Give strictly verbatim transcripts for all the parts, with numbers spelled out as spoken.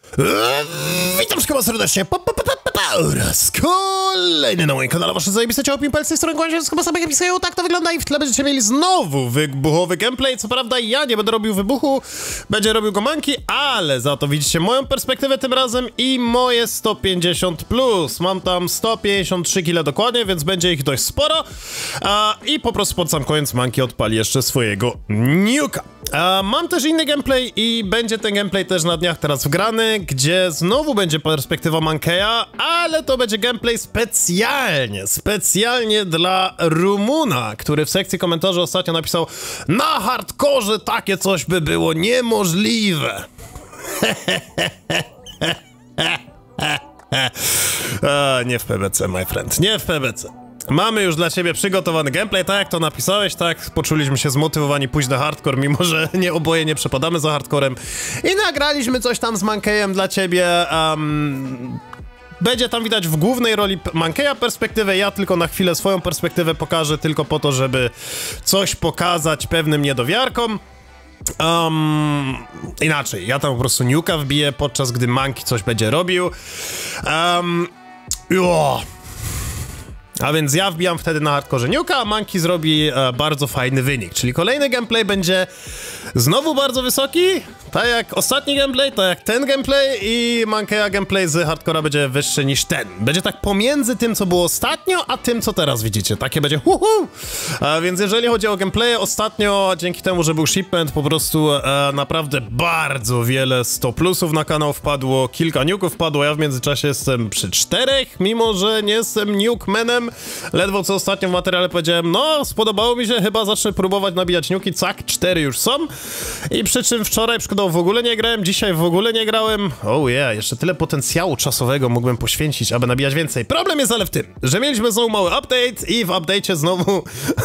Eee, witam wszystkich serdecznie po, po, po, po, po, oraz kolejny na moim kanale wasze zajebiste ciało pimpelcy, z którego się chyba samego pisują. Tak to wygląda i w tle będziecie mieli znowu wybuchowy gameplay. Co prawda ja nie będę robił wybuchu, będzie robił go Monkey, ale za to widzicie moją perspektywę tym razem i moje sto pięćdziesiąt plus. Mam tam sto pięćdziesiąt trzy kile dokładnie, więc będzie ich dość sporo. A, I po prostu pod sam koniec Monkey odpali jeszcze swojego nuka. A, mam też inny gameplay i będzie ten gameplay też na dniach teraz wgrany, gdzie znowu będzie perspektywa Monkeya, ale to będzie gameplay specjalnie, specjalnie dla Rumuna, który w sekcji komentarzy ostatnio napisał: na hardkorze takie coś by było niemożliwe. A, nie w P B C, my friend, nie w P B C. Mamy już dla ciebie przygotowany gameplay, tak jak to napisałeś, tak poczuliśmy się zmotywowani pójść na hardcore, mimo że nie oboje nie przepadamy za hardcorem. I nagraliśmy coś tam z Monkeyem dla ciebie. Um, będzie tam widać w głównej roli Monkeya perspektywę, ja tylko na chwilę swoją perspektywę pokażę, tylko po to, żeby coś pokazać pewnym niedowiarkom. Um, inaczej, ja tam po prostu nuka wbiję, podczas gdy Monkey coś będzie robił. Um, jo. A więc ja wbijam wtedy na hardkorze nuka, a Monkey zrobi e, bardzo fajny wynik. Czyli kolejny gameplay będzie znowu bardzo wysoki, tak jak ostatni gameplay, tak jak ten gameplay, i Monkeya gameplay z hardcora będzie wyższy niż ten. Będzie tak pomiędzy tym, co było ostatnio, a tym, co teraz widzicie. Takie będzie hu hu. A więc jeżeli chodzi o gameplaye, ostatnio dzięki temu, że był shipment, po prostu e, naprawdę bardzo wiele sto plusów na kanał wpadło, kilka nuków wpadło, ja w międzyczasie jestem przy czterech, mimo że nie jestem nukemanem. Ledwo co ostatnio w materiale powiedziałem, no spodobało mi się, chyba zacznę próbować nabijać nuki, cak, cztery już są. I przy czym wczoraj przykładowo w ogóle nie grałem, dzisiaj w ogóle nie grałem. Oh yeah, jeszcze tyle potencjału czasowego mógłbym poświęcić, aby nabijać więcej. Problem jest ale w tym, że mieliśmy znowu mały update i w update'cie znowu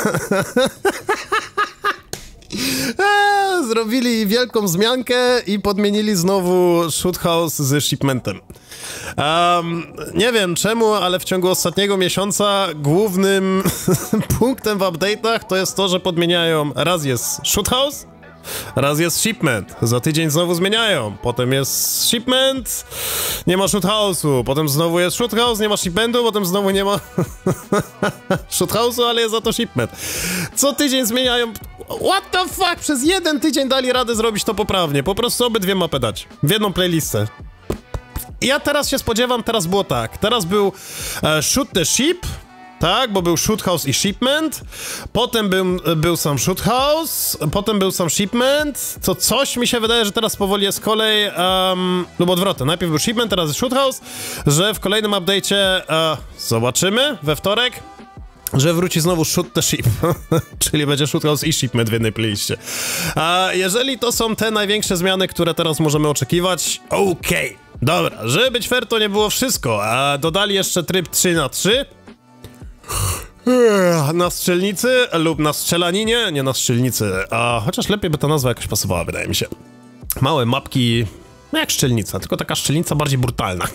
eee, zrobili wielką zmiankę i podmienili znowu shoot house z shipmentem. Um, nie wiem czemu, ale w ciągu ostatniego miesiąca głównym punktem w update'ach to jest to, że podmieniają, raz jest shoot house, raz jest shipment, za tydzień znowu zmieniają, potem jest shipment, nie ma shoot house'u, potem znowu jest shoot house, nie ma shipmentu, potem znowu nie ma shoot house'u, ale jest za to shipment. Co tydzień zmieniają. What the fuck? Przez jeden tydzień dali radę zrobić to poprawnie, po prostu obydwie mapy dać w jedną playlistę. Ja teraz się spodziewam, teraz było tak, teraz był e, shoot the ship, tak, bo był shoot house i shipment, potem był, był sam shoot house, potem był sam shipment, to coś mi się wydaje, że teraz powoli jest kolej, um, lub odwrotnie, najpierw był shipment, teraz jest shoot house, że w kolejnym update'cie e, zobaczymy we wtorek, że wróci znowu shoot the ship, czyli będzie shoot house i shipment w jednej playliście. A jeżeli to są te największe zmiany, które teraz możemy oczekiwać, okej, okay. Dobra, żeby być fair, to nie było wszystko, a dodali jeszcze tryb trzy na trzy na strzelnicy lub na strzelaninie, nie na strzelnicy, a chociaż lepiej by ta nazwa jakoś pasowała, wydaje mi się. Małe mapki, no jak szczelnica, tylko taka szczelnica bardziej brutalna.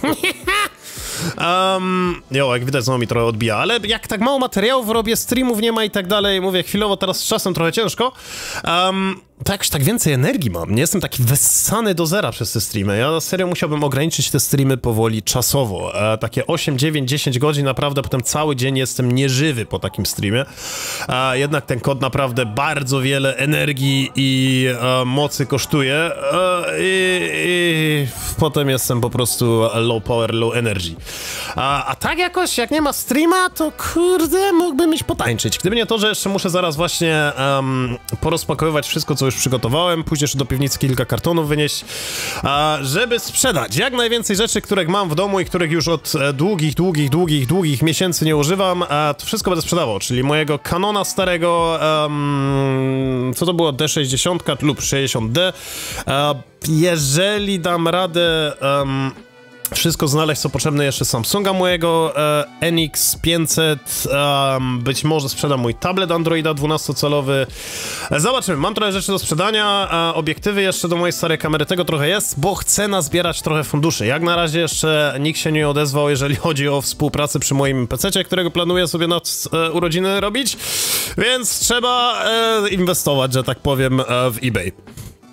Um, jo, jak widać znowu mi trochę odbija, ale jak tak mało materiałów robię, streamów nie ma i tak dalej, mówię chwilowo teraz z czasem trochę ciężko, um, to jakoś tak więcej energii mam, nie jestem taki wessany do zera przez te streamy, ja serio musiałbym ograniczyć te streamy powoli czasowo, e, takie osiem, dziewięć, dziesięć godzin naprawdę, potem cały dzień jestem nieżywy po takim streamie, e, jednak ten kod naprawdę bardzo wiele energii i e, mocy kosztuje e, i, i potem jestem po prostu low power, low energy. A, a tak jakoś, jak nie ma streama, to kurde, mógłbym iść potańczyć. Gdyby nie to, że jeszcze muszę zaraz właśnie um, porozpakowywać wszystko, co już przygotowałem, później jeszcze do piwnicy kilka kartonów wynieść, a, żeby sprzedać jak najwięcej rzeczy, których mam w domu i których już od e, długich, długich, długich, długich miesięcy nie używam, a to wszystko będę sprzedawał, czyli mojego Canona starego, um, co to było, D sześćdziesiąt lub sześćdziesiąt D, a, jeżeli dam radę um, wszystko znaleźć, co potrzebne, jeszcze Samsunga mojego, e, N X pięćset, e, być może sprzedam mój tablet Androida dwunastocalowy. E, zobaczymy, mam trochę rzeczy do sprzedania, e, obiektywy jeszcze do mojej starej kamery, tego trochę jest, bo chcę nazbierać trochę funduszy. Jak na razie jeszcze nikt się nie odezwał, jeżeli chodzi o współpracę przy moim pececie, którego planuję sobie na e, urodziny robić, więc trzeba e, inwestować, że tak powiem, e, w eBay.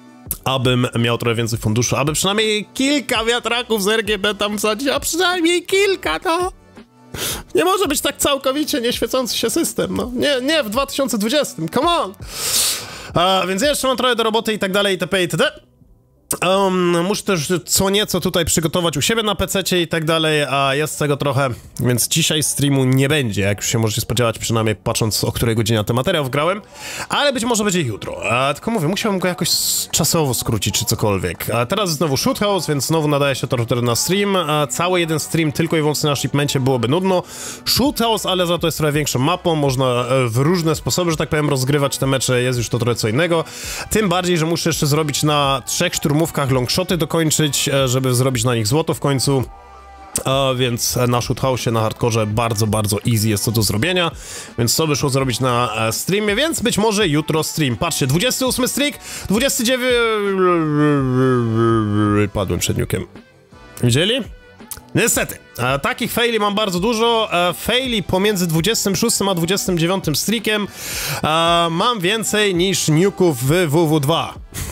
abym miał trochę więcej funduszu, aby przynajmniej kilka wiatraków z R G B tam wsadzić, a przynajmniej kilka, no. Nie może być tak całkowicie nieświecący się system, no. Nie, nie w dwa tysiące dwudziestym, come on! A, więc jeszcze mam trochę do roboty i tak dalej, itp. itd. Um, muszę też co nieco tutaj przygotować u siebie na pececie i tak dalej, a jest tego trochę, więc dzisiaj streamu nie będzie, jak już się możecie spodziewać, przynajmniej patrząc o której godzinie ten materiał wgrałem, ale być może będzie jutro, a, tylko mówię, musiałbym go jakoś czasowo skrócić czy cokolwiek. A teraz znowu Shoot House, więc znowu nadaje się to na stream, a cały jeden stream tylko i wyłącznie na shipmencie byłoby nudno. Shoot House, ale za to jest trochę większą mapą, można w różne sposoby, że tak powiem, rozgrywać te mecze, jest już to trochę co innego, tym bardziej, że muszę jeszcze zrobić na trzech szturmówkach longshoty dokończyć, żeby zrobić na nich złoto w końcu, a więc na Shoot House, na hardkorze bardzo, bardzo easy jest to do zrobienia, więc to wyszło zrobić na streamie, więc być może jutro stream. Patrzcie, dwudziesty ósmy streak, dwudziesty dziewiąty... Padłem przed niukiem. Widzieli? Niestety, e, takich faili mam bardzo dużo, e, faili pomiędzy dwudziestym szóstym a dwudziestym dziewiątym streakiem e, mam więcej niż nuków w W W dwa.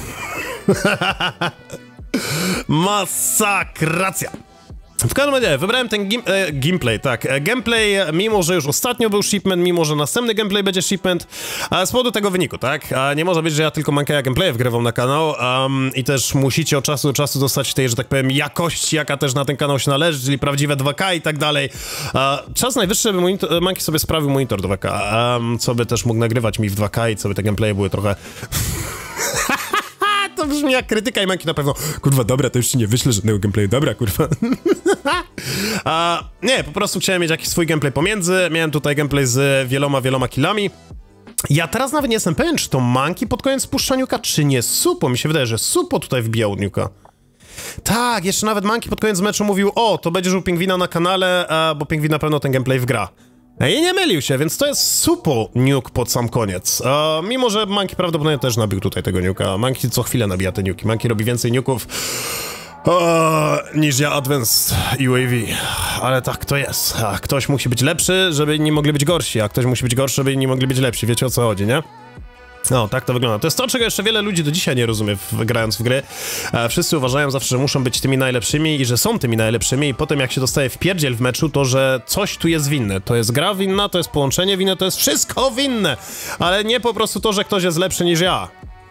Masakracja. W każdym razie wybrałem ten gim, e, gameplay, tak, e, gameplay, mimo że już ostatnio był shipment, mimo że następny gameplay będzie shipment, a z powodu tego wyniku, tak, a nie może być, że ja tylko Mankeja gameplay wgrywam na kanał um, i też musicie od czasu do czasu dostać tej, że tak powiem, jakości, jaka też na ten kanał się należy, czyli prawdziwe dwa K i tak dalej. A czas najwyższy, by Manki sobie sprawił monitor dwa K, um, co by też mógł nagrywać mi w dwa K i co by te gameplaye były trochę... To brzmi jak krytyka i Manki na pewno, kurwa, dobra, to już ci nie wyślę żadnego gameplayu, dobra, kurwa. A, nie, po prostu chciałem mieć jakiś swój gameplay pomiędzy, miałem tutaj gameplay z wieloma, wieloma killami. Ja teraz nawet nie jestem pewien, czy to Manki pod koniec puszcza niuka, czy nie Supo, mi się wydaje, że Supo tutaj wbijał niuka. Tak, jeszcze nawet Manki pod koniec meczu mówił, o, to będziesz u Pingwina na kanale, a, bo Pingwin na pewno ten gameplay wgra. I nie mylił się, więc to jest Supo nuke pod sam koniec. A, mimo, że Manki prawdopodobnie też nabił tutaj tego nuka. Manki co chwilę nabija te nuki. Manki robi więcej nuków a, niż ja Advanced U A V. Ale tak to jest. A, ktoś musi być lepszy, żeby inni mogli być gorsi, a ktoś musi być gorszy, żeby inni mogli być lepsi. Wiecie, o co chodzi, nie? No, tak to wygląda. To jest to, czego jeszcze wiele ludzi do dzisiaj nie rozumie, w, grając w gry. E, wszyscy uważają zawsze, że muszą być tymi najlepszymi i że są tymi najlepszymi i potem jak się dostaje w pierdziel w meczu, to że coś tu jest winne. To jest gra winna, to jest połączenie winne, to jest wszystko winne. Ale nie po prostu to, że ktoś jest lepszy niż ja.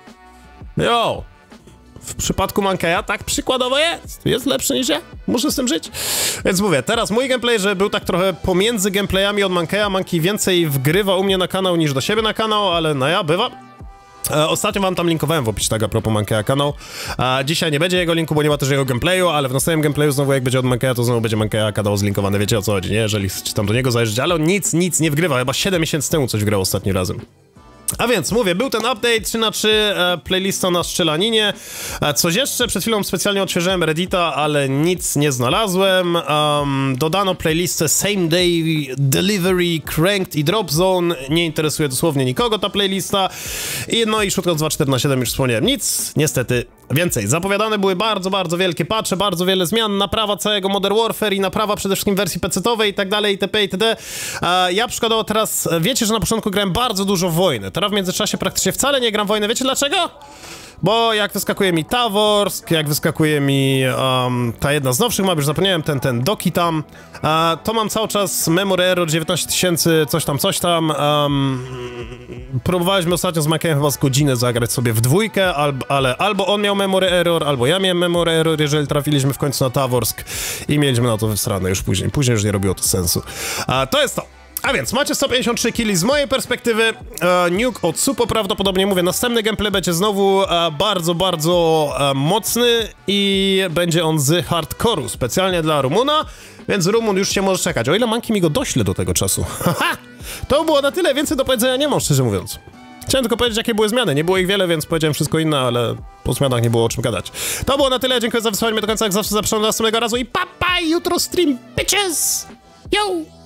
Jo. W przypadku Mankeja tak przykładowo jest. Jest lepszy niż ja. Muszę z tym żyć. Więc mówię, teraz mój gameplay, że był tak trochę pomiędzy gameplayami od Mankeja. Manki więcej wgrywa u mnie na kanał niż do siebie na kanał, ale no ja, bywa. E, ostatnio wam tam linkowałem w opisie tak a propos Mankeja kanał. E, dzisiaj nie będzie jego linku, bo nie ma też jego gameplayu, ale w następnym gameplayu znowu jak będzie od Mankeja, to znowu będzie Mankeja kanał zlinkowany. Wiecie, o co chodzi, nie? Jeżeli chcecie tam do niego zajrzeć, ale on nic, nic nie wgrywa. Chyba siedem miesięcy temu coś wgrał ostatnim razem. A więc, mówię, był ten update trzy na trzy, e, playlista na strzelaninie. E, coś jeszcze, przed chwilą specjalnie odświeżyłem Reddita, ale nic nie znalazłem. Um, dodano playlistę Same Day Delivery, Cranked i Drop Zone. Nie interesuje dosłownie nikogo ta playlista. I no i Shoot dwa cztery na siedem już wspomniałem. Nic, niestety, więcej. Zapowiadane były bardzo, bardzo wielkie patche, bardzo wiele zmian, naprawa całego Modern Warfare i naprawa przede wszystkim wersji pecetowej i tak dalej, itp. itd. E, ja przykładowo teraz, wiecie, że na początku grałem bardzo dużo w wojnę. Teraz w międzyczasie praktycznie wcale nie gram w wojnę. Wiecie dlaczego? Bo jak wyskakuje mi Taworsk, jak wyskakuje mi um, ta jedna z nowszych map, już zapomniałem, ten, ten Doki tam, uh, to mam cały czas Memory Error dziewiętnaście tysięcy, coś tam, coś tam. Um, próbowaliśmy ostatnio z Mankejem chyba z godzinę zagrać sobie w dwójkę, al, ale albo on miał Memory Error, albo ja miałem Memory Error, jeżeli trafiliśmy w końcu na Taworsk i mieliśmy na to wysrane już później. Później już nie robiło to sensu. Uh, to jest to. A więc macie sto pięćdziesiąt trzy killi z mojej perspektywy, e, nuke od Supo prawdopodobnie, mówię, następny gameplay będzie znowu e, bardzo, bardzo e, mocny i będzie on z hardcore'u, specjalnie dla Rumuna, więc Rumun już się może czekać, o ile Manki mi go dośle do tego czasu. Haha, to było na tyle, więcej do powiedzenia nie mam, szczerze mówiąc. Chciałem tylko powiedzieć, jakie były zmiany, nie było ich wiele, więc powiedziałem wszystko inne, ale po zmianach nie było o czym gadać. To było na tyle, dziękuję za wysłanie mnie do końca, jak zawsze zapraszam do następnego razu i pa pa, jutro stream, bitches! Yo!